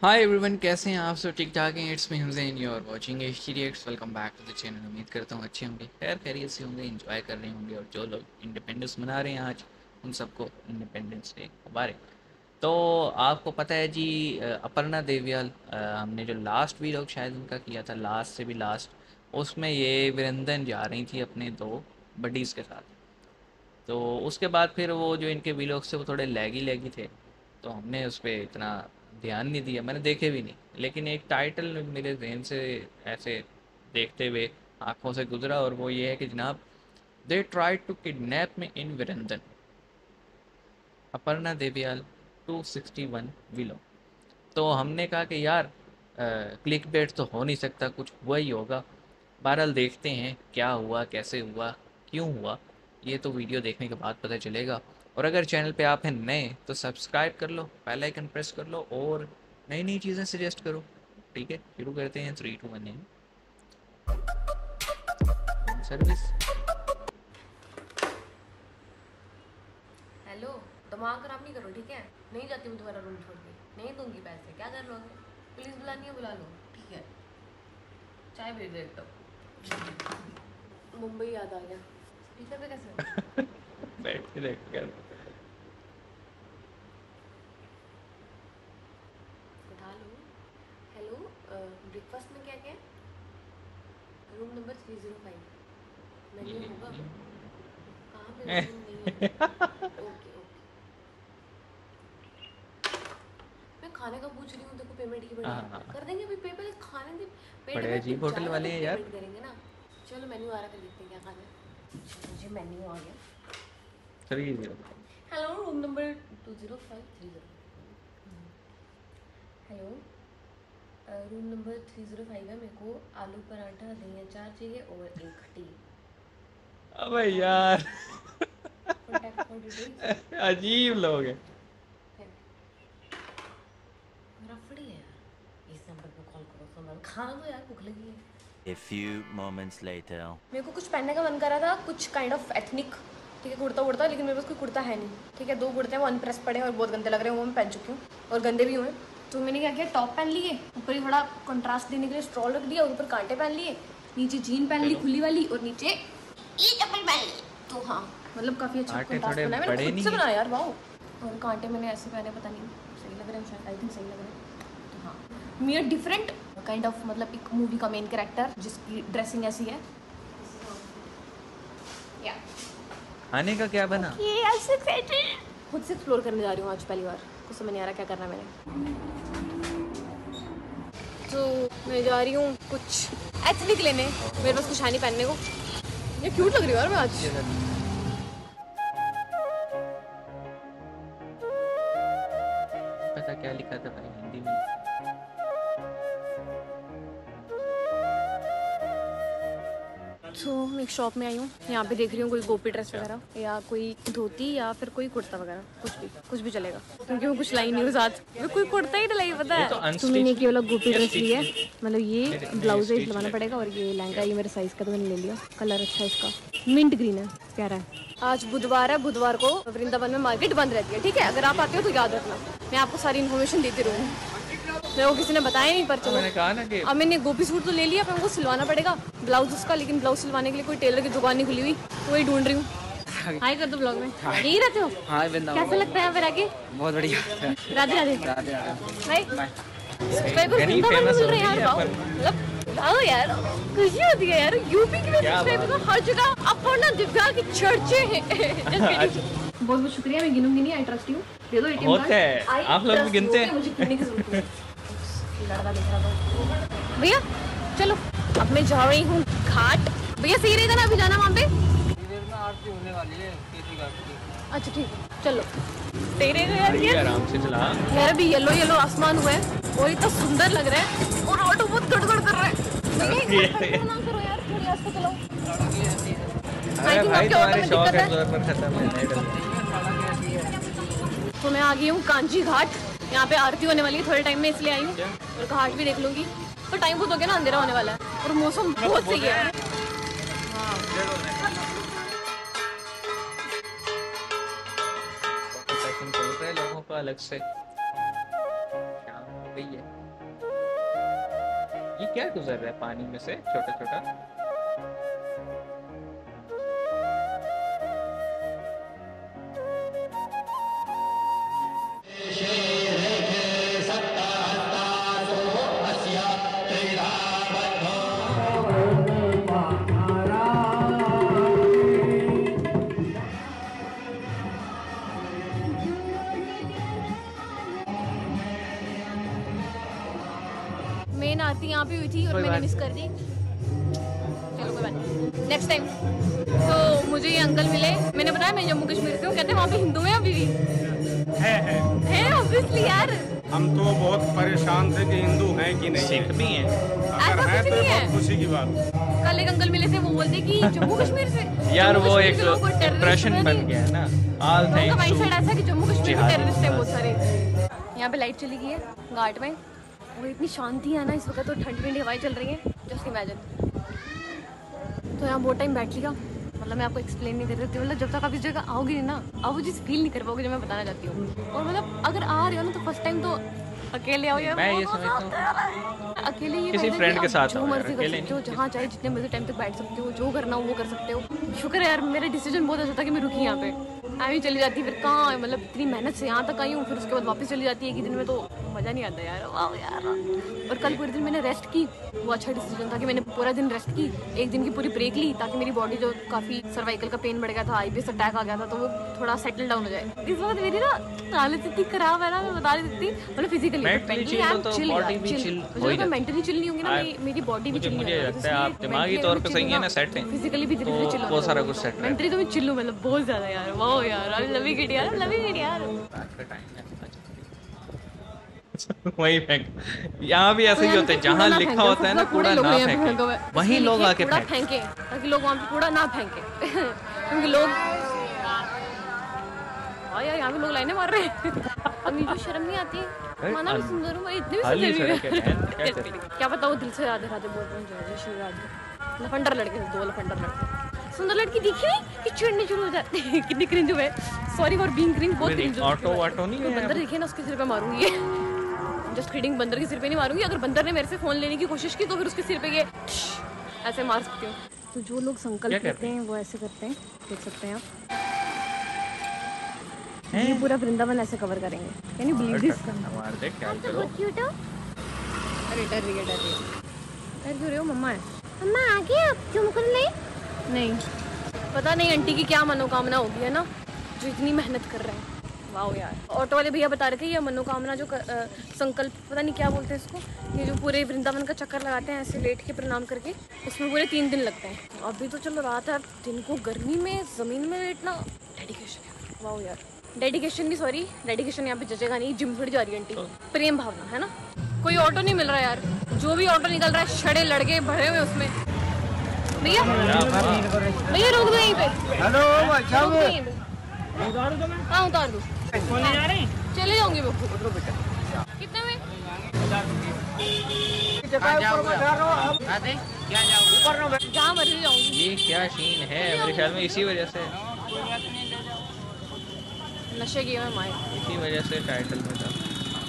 Hi everyone, कैसे हैं आप सब? ठीक ठाक हैं? It's me Hussain, you are watching HT reacts. Welcome back to the channel. उम्मीद करता हूँ अच्छे होंगे, खैर खैरियत से होंगे, एंजॉय कर रहे होंगे। और जो लोग इंडिपेंडेंस मना रहे हैं आज, उन सबको इंडिपेंडेंस डे मुबारक। तो आपको पता है जी, अपर्णा देवियाल, हमने जो लास्ट वीलॉग शायद उनका किया था, लास्ट से भी लास्ट, उसमें ये वृंदन जा रही थी अपने दो बडीज़ के साथ। तो उसके बाद फिर वो जो इनके वीलॉग्स थे वो थोड़े लैगी लैगी थे, तो हमने उस पर इतना ध्यान नहीं दिया, मैंने देखे भी नहीं। लेकिन एक टाइटल मेरे जहन से ऐसे देखते हुए आंखों से गुजरा, और वो ये है कि जनाब, they try to kidnap me in Vrindavan, Aparna देवियाल 261 विलो। तो हमने कहा कि यार, क्लिक बेट तो हो नहीं सकता, कुछ हुआ ही होगा। बहरहाल देखते हैं क्या हुआ, कैसे हुआ, क्यों हुआ, ये तो वीडियो देखने के बाद पता चलेगा। और अगर चैनल पे आप हैं नए तो सब्सक्राइब कर लो, बेल आइकन प्रेस कर लो, और नई नई चीज़ें सजेस्ट करो। ठीक है, शुरू करते हैं। 3 2 1 सर्विस। हेलो, दिमाग खराब नहीं करो, ठीक है? नहीं जाती हूँ तुम्हारा रूम छोड़ के, नहीं दूंगी पैसे। क्या कर लोगे? पुलिस बुलानी है, बुला लो, ठीक है? चाय भेज दो एक तो। मुंबई याद आ गया। स्पीकर पे कैसे? बैठ के देख कर। उठा लो। हेलो, ब्रेकफास्ट में क्या क्या है? Room number 305। मेन्यू होगा? कहाँ पे? रूम नहीं है। Okay okay. मैं खाने का पूछ रही हूँ, देखो पेमेंट की बड़ी हाँ, कर देंगे अभी। पेपर खाने दे। पेट बड़े में अजीब टिक होटल जाएगा वाले तो हैं यार। पेमेंट करेंगे ना। चलो मेन्यू आ रहा है, देखते हैं क्या खाना है। चलो जी, मेन्यू आ गया। 3-0। Hello, room number 20530। Hello, room number 305 है। मेरे को आलू पराठा, दही अचार चाहिए और एक टी। अबे यार, कॉन्टैक्ट फॉर डिटेल्स। अजीब लोग हैं। रफड़ी है यार, इस नंबर पे कॉल करो। सुनो, खाना तो यार भूख लगी है। A few moments later. मेरे को कुछ पहनने का मन कर रहा था, कुछ काइंड ऑफ एथनिक, ठीक है, कुर्ता उड़ता, लेकिन मेरे पास कोई कुर्ता है नहीं। ठीक है, 2 कुर्ते हैं, वो अनप्रेस पड़े हैं और बहुत गंदे लग रहे हैं, वो मैं पहन चुकी हूँ और गंदे भी हुए। तो मैंने क्या किया, टॉप पहन लिए, ऊपर ही थोड़ा कंट्रास्ट देने के लिए स्ट्रॉल रख दिया, और ऊपर कांटे पहन लिए, नीचे जीन पहन ली खुली वाली, और नीचे ये चप्पल पहन ली। तो हाँ, मतलब काफ़ी अच्छा कांटे कंट्रास्ट थोड़े बनाया बड़े मैंने, खुद नहीं से हैं? बनाया यार, वाओ। और कांटे मैंने ऐसे पहने, पता नहीं सही लग रहे हैं शायद, आई थिंक सही लग रहे हैं। तो हाँ, me a different kind of, मतलब एक मूवी का मेन कैरेक्टर जिसकी ड्रेसिंग ऐसी है। खाने का क्या बना? खुद से एक्सप्लोर करने जा रही हूँ आज पहली बार, कुछ समझ नहीं आ रहा क्या करना है मैंने। तो मैं जा रही हूँ कुछ एथनिक लेने, मेरे पास कुछ है नहीं पहनने को। ये क्यूट लग रही है यार मैं आज। पता क्या लिखा था भाई हिंदी में? तो मैं एक शॉप में आई हूँ, यहाँ पे देख रही हूँ कोई गोपी ड्रेस वगैरह, या कोई धोती, या फिर कोई कुर्ता वगैरह, कुछ भी चलेगा, क्योंकि मैं कुछ लाई नहीं हूँ साथ। मैं कोई कुर्ता ही नहीं पता है। तो मैंने एक ये वाला गोपी ड्रेस लिया है, मतलब ये ब्लाउज है सिलवाना पड़ेगा, और ये लहंगा, ये मेरे साइज का, तो मैंने ले लिया। कलर अच्छा है इसका, मिंट ग्रीन है, प्यारा है। आज बुधवार है, बुधवार को वृंदावन में मार्केट बंद रहती है, ठीक है? अगर आप आते हो तो याद रखना, मैं आपको सारी इन्फॉर्मेशन देती रहूँगी। मेरे को किसी ने बताया नहीं, पर चलो मैंने कहा ना कि अब मैंने गोपी सूट तो ले लिया, पर वो सिलवाना पड़ेगा ब्लाउज उसका, लेकिन ब्लाउज सिलवाने के लिए कोई टेलर की दुकान नहीं खुली हुई, तो वही ढूंढ रही हूँ। हाय कर दो ब्लॉग में, यही रहते हो? हाँ, कैसा लगता है यहाँ पे रह के? बहुत बढ़िया। राधे राधे। भाई सब्सक्राइबर वृंदावन में मिल रहे हैं यार, वाओ, मतलब आओ यार, खुशी होती है यार। यूपी की सब्सक्राइबर तो हर जगह अपर्णा दिव्या की चर्चे हैं। बहुत बहुत शुक्रिया, मैं गिनूंगी नहीं, आई ट्रस्ट यू। दे दो एटीएम होता है, आप लोग भी गिनते हैं। मुझे गिनने की जरूरत नहीं है। लड़का दिख रहा था भैया, चलो अब मैं जा रही हूँ घाट। भैया सही रहेगा ना अभी जाना वहाँ पे? आरती होने वाली है केसी घाट की। अच्छा ठीक है, चलो। सही रहेगा यार। ये आराम से चला। यार अभी येलो येलो आसमान हुआ है और इतना सुंदर लग रहा है, और ऑटो बहुत गड़गड़ कर रहा है। भैया ना करो यार, थोड़ी आस्ते चलाओ। अरे भाई, तुम्हारे शौक है जोर पर खत्म है। तो मैं आ गई हूँ कांची घाट, यहाँ पे आरती होने वाली है थोड़े टाइम में, इसलिए आई हूँ, और घाट भी देख लूँगी। तो टाइम बहुत हो गया ना, अंधेरा होने वाला है, और मौसम बहुत सही है। फैशन चल रहा है लोगों का अलग से। क्या हो गई है? ये क्या गुजर रहा है पानी में से छोटा छोटा? मेन आरती यहाँ पे हुई थी और कोई मैंने बात मिस कर दी। चलो कोई बात नहीं, नेक्स्ट टाइम। तो मुझे ये अंकल मिले, मैंने बताया मैं जम्मू कश्मीर से हूँ, कहते हैं वहाँ पे हिंदू हैं अभी भी। है ऑब्वियसली यार। हम तो बहुत परेशान थे कि हिंदू हैं कि नहीं। सिख भी हैं। अगर ऐसा है कुछ तो नहीं है। बहुत खुशी की बात। कल एक अंकल मिले थे, वो बोलते कि जम्मू कश्मीर से यार जम्मू वो कश्मीर एक के लोगों को terrorist इंप्रेशन बना बन दिए। गया है ना। ऑल लोगों का थैंक्स माइंडसेट ऐसा है कि जम्मू कश्मीर में जिहादी टेररिस्ट हैं बहुत मुजाहिद। सारे। यहाँ पे लाइट चली गई है घाट में, और इतनी शांति है ना इस वक्त, तो ठंडी ठंडी हवाएं चल रही हैं, जस्ट इमेजिन। तो यहाँ बहुत टाइम बैठ लिया, मतलब मैं आपको एक्सप्लेन नहीं कर सकती, मतलब जब तक आप इस जगह आओगे नहीं ना, आप वो चीज़ फील नहीं कर पाओगे जो मैं बताना चाहती हूँ। और मतलब अगर आ रहे हो ना तो फर्स्ट टाइम तो अकेले आओ यार। मैं ये समझता हूँ अकेले ये किसी फायदा friend कि के आप साथ जो आओ यार, मर्जी कर अकेले सकते हो, नहीं। जहाँ चाहे जितने मर्जी टाइम तक बैठ सकते हो, जो करना हो वो कर सकते हो। शुक्र है यार मेरा डिसीजन बहुत अच्छा था कि मैं रुकी यहाँ पे, आई ही चली जाती, फिर कहाँ मतलब इतनी मेहनत से यहाँ तक आई हूँ, फिर उसके बाद वापस चली जाती है एक ही दिन में, तो मज़ा नहीं आता यार। वाह यार। और कल पूरे दिन मैंने रेस्ट की, वो अच्छा डिसीजन था कि मैंने पूरा दिन रेस्ट की, एक दिन की पूरी ब्रेक ली, ताकि मेरी बॉडी जो काफ़ी सर्वाइकल का पेन बढ़ गया था, आईबीएस अटैक आ गया था, तो वो थोड़ा सेटल डाउन हो जाए। इस वक्त मेरी ना हालत इतनी खराब है ना, मैं बता नहीं सकती, मतलब फिजिकली Mentally chill हो तो body भी chill हो ही जाती है। मेंटली चिल नहीं होंगी ना, मेरी बॉडी भी चिल नहीं मुझे लगता है आप दिमागी तौर पे सही है ना, सेट है, फिजिकली भी धीरे तो धीरे चिल बहुत सारा कुछ सेट रहता है। मेंटली तो मैं चिल हूँ, मतलब बहुत ज्यादा यार। वाओ यार, आई लव इट यार, लव इट यार। वही फेंक, यहाँ भी ऐसे ही होते हैं, जहाँ लिखा होता है ना कूड़ा ना फेंके, वहीं लोग आके कूड़ा फेंक। फेंके, ताकि लोग वहाँ पे कूड़ा ना फेंके। क्योंकि लोग हाँ यार, यहाँ पे लोग लाइनें मार रहे हैं। अब मुझे शर्म नहीं आती है, माना मैं सुंदर हूँ, मैं इतनी भी खाली सुंदर सड़क है, क्या करें? क्या पता वो दिल से राधे राधे बोल रहे हैं, जय श्री राधे। लफंडर लड़के थे, 2 लफंडर लड़के, सुंदर लड़की दिखी नहीं कि चिढ़ने शुरू हो जाते हैं। कितनी क्रिंज हुए, सॉरी फॉर बीइंग क्रिंज, बहुत क्रिंज। ऑटो वाटो नहीं है यहाँ बंदर दिखे ना उसके सिर पे मारूंगी। जस्ट किडिंग, बंदर के सिर पे नहीं मारूंगी। अगर बंदर ने मेरे से फोन लेने की कोशिश की तो फिर उसके सिर पे ये ऐसे मार सकती हूँ। तो जो लोग संकल्प लेते हैं वो ऐसे करते हैं, देख सकते हैं आप। ये पूरा वृंदावन ऐसे कवर करेंगे, यानी बिलीव दिस। मार दे, ख्याल करो। बहुत क्यूट हो। अरे डर रही है, डर रही है। डर क्यों रहे हो? मम्मा है। मम्मा आ गए आप? तुमको नहीं पता नहीं आंटी की क्या मनोकामना होगी, है ना, जो इतनी मेहनत कर रहे हैं। वाओ यार। ऑटो वाले भैया बता रहे थे ये मनोकामना जो संकल्प, पता नहीं क्या बोलते हैं इसको, ये जो पूरे वृंदावन का चक्कर लगाते हैं ऐसे लेट के प्रणाम करके, उसमें पूरे 3 दिन लगते हैं। अभी तो चलो रात है, दिन को गर्मी में ज़मीन में लेटना डेडिकेशन है। वाओ यार, डेडिकेशन नहीं, सॉरी डेडिकेशन यहाँ पे जचेगा नहीं, जिम फिर जा रही है आंटी। प्रेम भावना है ना। कोई ऑटो नहीं मिल रहा यार, जो भी ऑटो निकल रहा है छड़े लड़के भरे हुए उसमें। भैया भैया रोक दो यहीं पे। हेलो रोक दो यहीं पे। हाँ उतार दो। चले जाऊंगी मैं। कितने में? जहाँ मर्जी जाऊंगी। ये क्या सीन है, मेरे ख्याल में इसी वजह से नशे किए मैं माए। इसी वजह से टाइटल में था।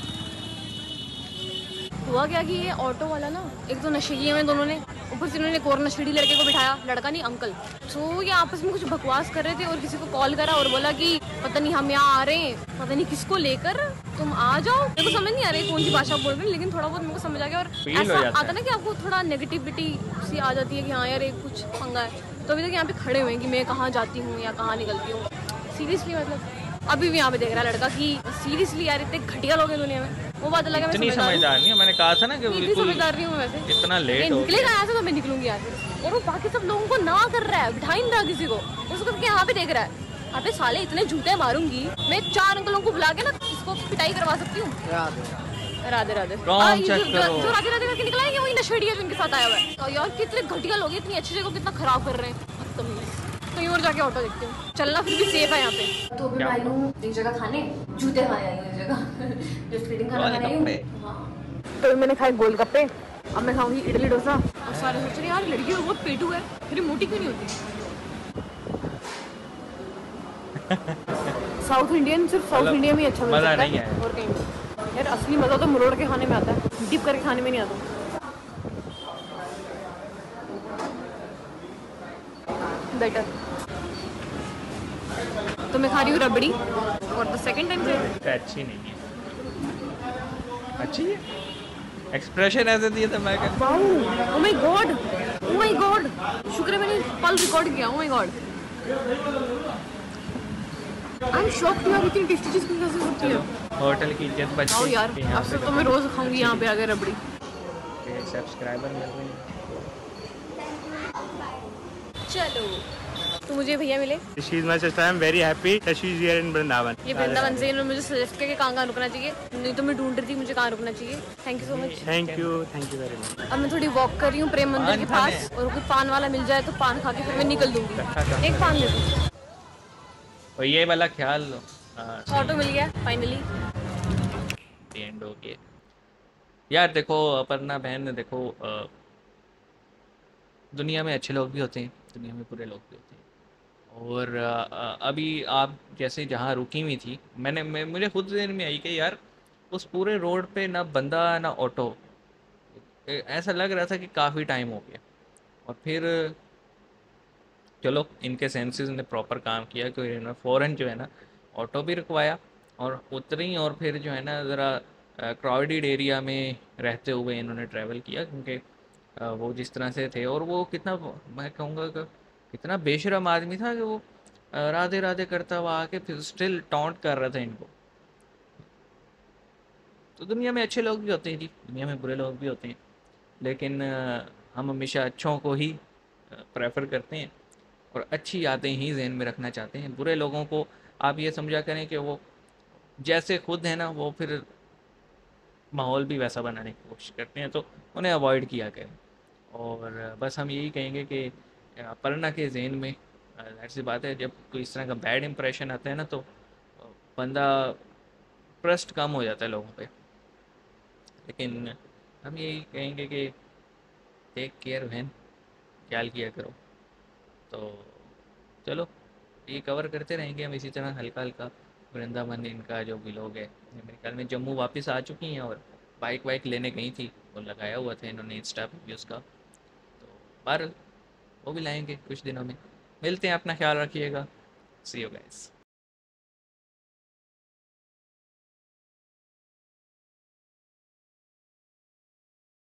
हुआ क्या कि ये ऑटो वाला ना, एक तो नशे किए हुए दोनों ने, ऊपर से इन्होंने एक और नशेड़ी लड़के को बिठाया, लड़का नहीं अंकल। तो ये आपस में कुछ बकवास कर रहे थे और किसी को कॉल करा और बोला कि पता नहीं हम यहाँ आ रहे हैं, पता नहीं किसको लेकर, तुम आ जाओ। मेरे को समझ नहीं आ रही कौन सी भाषा बोल रहे हैं, लेकिन थोड़ा बहुत मेरे को समझ आ गया। और Feel हो ऐसा जाता आता ना कि आपको थोड़ा नेगेटिविटी सी आ जाती है कि हाँ यार एक कुछ पंगा है। तो अभी तक यहाँ पे खड़े हुए हैं कि मैं कहाँ जाती हूँ या कहाँ निकलती हूँ। सीरियसली मतलब अभी भी यहाँ पे देख रहा है लड़का कि सीरियसली यार इतने घटिया लोग हैं दुनिया में। वो बात अलग है, इतनी समझदार नहीं है, मैंने कहा था ना कि इतनी बिल्कुल समझदार नहीं हूँ वैसे। इतना लेट हो निकलेगा यहाँ से तो मैं निकलूंगी यहाँ से। और वो बाकी सब लोगों को ना कर रहा है, बिठा ही नहीं रहा किसी को, उसको यहाँ पे देख रहा है। अबे साले इतने जूते मारूंगी मैं, 4 अंकलों को बुला के ना इसको पिटाई करवा सकती हूँ। राधे राधे। Wrong check करो। जो राधे राधे करके निकला है, ये वही नशेड़ी है जो इनके साथ आया हुआ है। और यार कितने घटिया लोग हैं, इतनी अच्छी जगह कितना खराब कर रहे हैं। कहीं और जाके ऑटो देखती हूँ, चलना फिर भी सेफ है यहाँ पे। तो अभी मैं आई हूँ एक जगह खाने, जूते खाने आई हूँ एक जगह, जस्ट किडिंग, खाना खाने आई हूँ। तो मैंने खाए गोलगप्पे, अब मैं खाऊंगी इडली डोसा। और सारे सोच रहे यार लड़की बहुत पेटू है, फिर मोटी क्यों नहीं होती। साउथ इंडियन सिर्फ साउथ इंडिया में अच्छा मजा मिलता नहीं है है और कहीं नहीं। यार असली मजा तो मुरोड़ के खाने में आता है, डिप करके खाने में नहीं आता। बेटर। तो मैं खा रही हूँ रबड़ी और द सेकंड टाइम से अच्छी नहीं है, अच्छी है, एक्सप्रेशन ऐसे दिए थे मैं क्या। Oh my god, oh my god, शुक्र है मैंने पल रिकॉर्ड किया। Oh my god, I am shocked यार, इतनी टेस्टी चीज कैसे होती है। होटल की इज्जत बच आओ गई यार, कि यहाँ अब पे से तो मैं रोज खाऊंगी यहाँ पे आके रबड़ी। सब्सक्राइबर मिल रहे हैं। चलो, तो मुझे भैया मिले, She is my sister. I am very happy that she is here in Vrindavan. ये वृंदावन से इन्होंने मुझे सजेस्ट किया कि कहाँ रुकना चाहिए, नहीं तो मैं ढूंढ रही थी मुझे कहाँ रुकना चाहिए। Thank you so much. Thank you very much. अब मैं थोड़ी वॉक कर रही हूँ प्रेम मंदिर के पान पास, और कोई पान वाला मिल जाए तो पान खा के फिर मैं निकल दूंगी। एक पान ले दो। और ये वाला ख्याल लो। ऑटो मिल गया फाइनली। एंड हो गया यार। देखो अपर्णा बहन, देखो दुनिया में अच्छे लोग भी होते हैं, दुनिया में बुरे लोग भी होते हैं। और अभी आप जैसे जहाँ रुकी हुई थी, मुझे खुद देर में आई कि यार उस पूरे रोड पे ना बंदा ना ऑटो, ऐसा लग रहा था कि काफ़ी टाइम हो गया। और फिर चलो इनके सेंसेस ने प्रॉपर काम किया कि इन्होंने फ़ौरन जो है ना ऑटो भी रुकवाया और उतरी, और फिर जो है ना ज़रा क्राउडेड एरिया में रहते हुए इन्होंने ट्रैवल किया, क्योंकि वो जिस तरह से थे, और वो कितना, मैं कहूँगा कि कितना बेशरम आदमी था कि वो राधे राधे करता हुआ आके फिर स्टिल टॉन्ट कर रहा था इनको। तो दुनिया में अच्छे लोग भी होते हैं जी, दुनिया में बुरे लोग भी होते हैं, लेकिन हम हमेशा अच्छों को ही प्रेफर करते हैं और अच्छी यादें ही जहन में रखना चाहते हैं। बुरे लोगों को आप ये समझा करें कि वो जैसे खुद है ना, वो फिर माहौल भी वैसा बनाने की कोशिश करते हैं, तो उन्हें अवॉइड किया करें। और बस हम यही कहेंगे कि अपर्णा के जहन में जाहिर सी बात है, जब कोई इस तरह का बैड इंप्रेशन आता है ना, तो बंदा ट्रस्ट कम हो जाता है लोगों पे। लेकिन हम यही कहेंगे कि टेक केयर बहन, ख्याल किया करो। तो चलो ये कवर करते रहेंगे हम इसी तरह हल्का हल्का। वृंदावन इनका जो भी लोग है, मेरे ख्याल में जम्मू वापस आ चुकी हैं और बाइक वाइक लेने गई थी, वो लगाया हुआ था इन्होंने इंस्टा पे भी उसका। तो बाहर वो भी लाएंगे कुछ दिनों में। मिलते हैं, अपना ख्याल रखिएगा। See you guys.